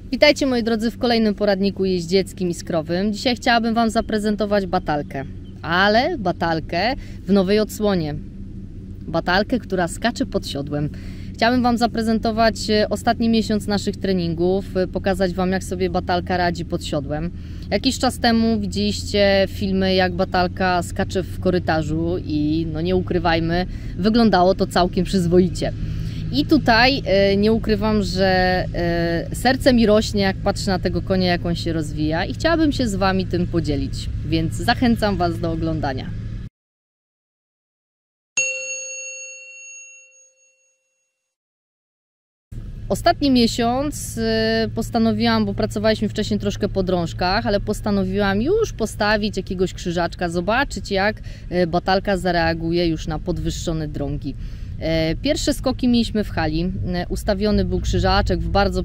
Witajcie moi drodzy w kolejnym poradniku jeździeckim i skrowym. Dzisiaj chciałabym Wam zaprezentować batalkę, ale batalkę w nowej odsłonie. Batalkę, która skacze pod siodłem. Chciałabym Wam zaprezentować ostatni miesiąc naszych treningów, pokazać Wam, jak sobie batalka radzi pod siodłem. Jakiś czas temu widzieliście filmy, jak batalka skacze w korytarzu i no nie ukrywajmy, wyglądało to całkiem przyzwoicie. I tutaj nie ukrywam, że serce mi rośnie, jak patrzę na tego konia, jak on się rozwija i chciałabym się z Wami tym podzielić, więc zachęcam Was do oglądania. Ostatni miesiąc postanowiłam, bo pracowaliśmy wcześniej troszkę po drążkach, ale postanowiłam już postawić jakiegoś krzyżaczka, zobaczyć, jak batalka zareaguje już na podwyższone drągi. Pierwsze skoki mieliśmy w hali. Ustawiony był krzyżaczek w bardzo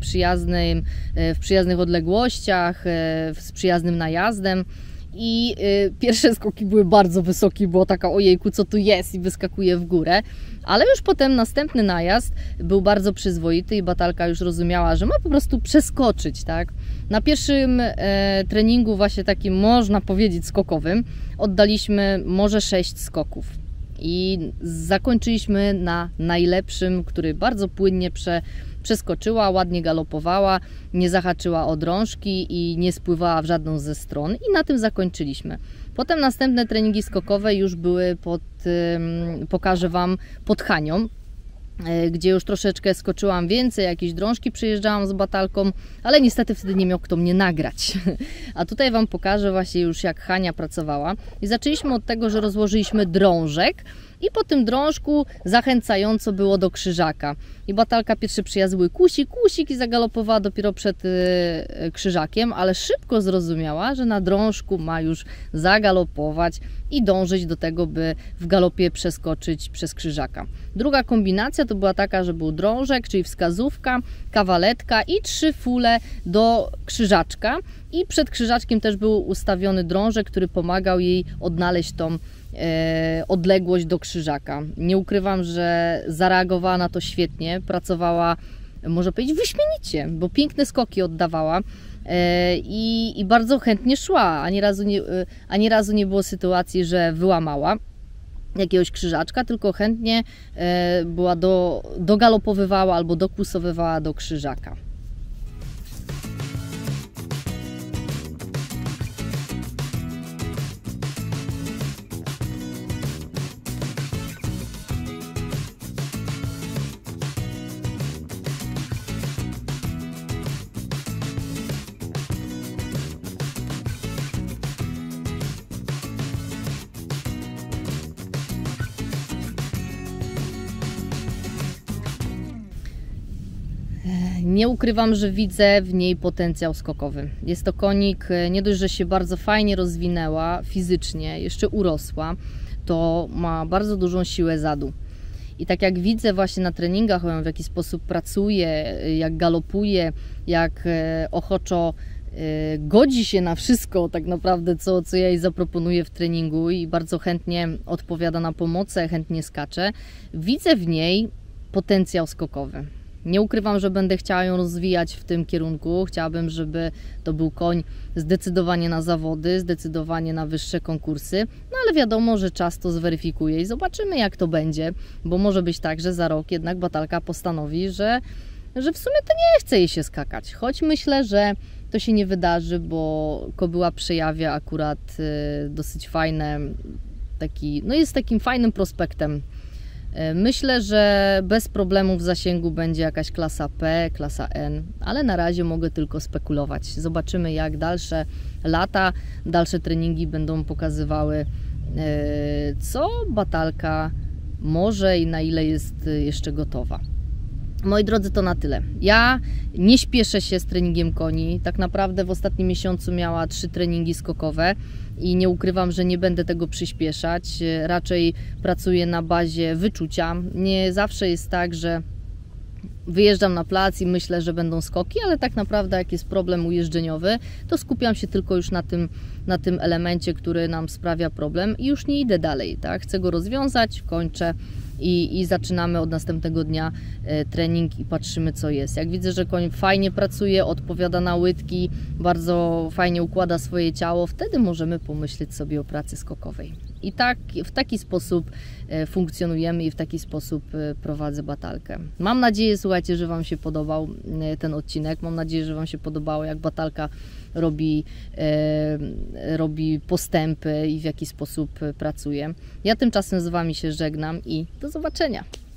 w przyjaznych odległościach, z przyjaznym najazdem. I pierwsze skoki były bardzo wysokie, było taka ojejku, co tu jest, i wyskakuje w górę. Ale już potem następny najazd był bardzo przyzwoity i batalka już rozumiała, że ma po prostu przeskoczyć, tak? Na pierwszym treningu właśnie takim, można powiedzieć, skokowym, oddaliśmy może 6 skoków. I zakończyliśmy na najlepszym, który bardzo płynnie przeskoczyła, ładnie galopowała, nie zahaczyła o drążki i nie spływała w żadną ze stron i na tym zakończyliśmy. Potem następne treningi skokowe już były pokażę Wam pod Hanią, gdzie już troszeczkę skoczyłam więcej, jakieś drążki przejeżdżałam z batalką, ale niestety wtedy nie miał kto mnie nagrać. A tutaj Wam pokażę właśnie już, jak Hania pracowała. I zaczęliśmy od tego, że rozłożyliśmy drążek i po tym drążku zachęcająco było do krzyżaka. I batalka pierwszy przyjazd były kusik i zagalopowała dopiero przed krzyżakiem, ale szybko zrozumiała, że na drążku ma już zagalopować i dążyć do tego, by w galopie przeskoczyć przez krzyżaka. Druga kombinacja to była taka, że był drążek, czyli wskazówka, kawaletka i 3 fule do krzyżaczka. I przed krzyżaczkiem też był ustawiony drążek, który pomagał jej odnaleźć tą odległość do krzyżaka. Nie ukrywam, że zareagowała na to świetnie, pracowała, można powiedzieć, wyśmienicie, bo piękne skoki oddawała i bardzo chętnie szła. Ani razu nie było sytuacji, że wyłamała jakiegoś krzyżaczka, tylko chętnie była dogalopowywała albo dokłusowywała do krzyżaka. Nie ukrywam, że widzę w niej potencjał skokowy. Jest to konik, nie dość, że się bardzo fajnie rozwinęła fizycznie, jeszcze urosła, to ma bardzo dużą siłę zadu. I tak jak widzę właśnie na treningach, w jaki sposób pracuje, jak galopuje, jak ochoczo godzi się na wszystko tak naprawdę, co ja jej zaproponuję w treningu i bardzo chętnie odpowiada na pomoce, chętnie skacze, widzę w niej potencjał skokowy. Nie ukrywam, że będę chciała ją rozwijać w tym kierunku. Chciałabym, żeby to był koń zdecydowanie na zawody, zdecydowanie na wyższe konkursy. No ale wiadomo, że czas to zweryfikuje i zobaczymy, jak to będzie, bo może być tak, że za rok jednak batalka postanowi, że w sumie to nie chce jej się skakać. Choć myślę, że to się nie wydarzy, bo kobyła przejawia akurat dosyć fajne, jest takim fajnym prospektem. Myślę, że bez problemu w zasięgu będzie jakaś klasa P, klasa N, ale na razie mogę tylko spekulować. Zobaczymy, jak dalsze lata, dalsze treningi będą pokazywały, co batalka może i na ile jest jeszcze gotowa. Moi drodzy, to na tyle. Ja nie śpieszę się z treningiem koni. Tak naprawdę w ostatnim miesiącu miała 3 treningi skokowe i nie ukrywam, że nie będę tego przyspieszać. Raczej pracuję na bazie wyczucia. Nie zawsze jest tak, że wyjeżdżam na plac i myślę, że będą skoki, ale tak naprawdę jak jest problem ujeżdżeniowy, to skupiam się tylko już na tym elemencie, który nam sprawia problem i już nie idę dalej, tak? Chcę go rozwiązać, kończę i zaczynamy od następnego dnia trening i patrzymy, co jest. Jak widzę, że koń fajnie pracuje, odpowiada na łydki, bardzo fajnie układa swoje ciało, wtedy możemy pomyśleć sobie o pracy skokowej. I tak, w taki sposób funkcjonujemy i w taki sposób prowadzę batalkę. Mam nadzieję, słuchajcie, że Wam się podobał ten odcinek. Mam nadzieję, że Wam się podobało, jak batalka robi postępy i w jaki sposób pracuje. Ja tymczasem z Wami się żegnam i do zobaczenia.